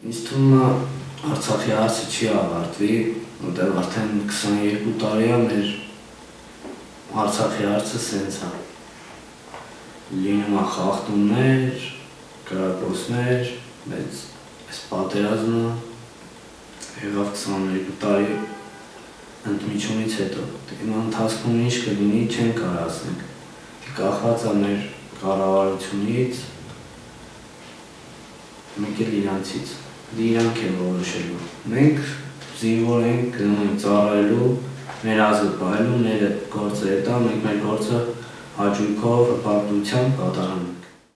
Ինձ թվում է Արցախի հարցը չի ավարտվի, որտեղ արդեն 22 տարի է մեր Արցախի հարցը սենց է։ Լինում է խախտումներ, կրակոցներ, բայց այս պատերազմը եղավ 22 տարի ընդմիջումից հետո։ Հիմա ընթացքում ինչ կլինի, չեն կարող ասենք։ Կախված է մեր կառավարությունից, մեկ էլ իրանցից։ Իրանք են որոշելու։ Մենք զինվոր ենք, գնում ենք ծառայելու, մեր ազգը պահելու, մեր գործերը տա, մենք մեր գործը հաճույքով, հպարտությամբ կատարում ենք։